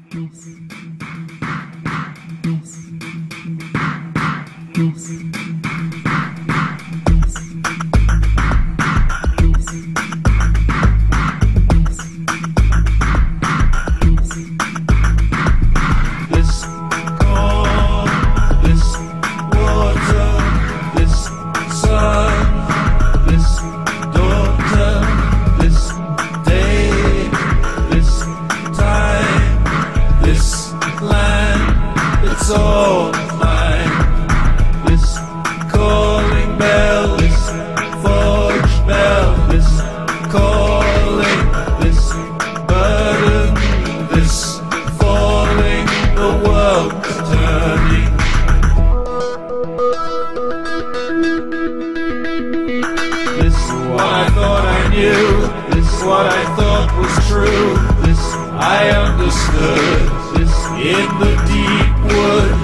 It's all mine. This calling bell, this forged bell, this calling, this burden, this falling, the world turning. This is what I thought I knew, this is what I thought was true, this I understood, this in the deep wood.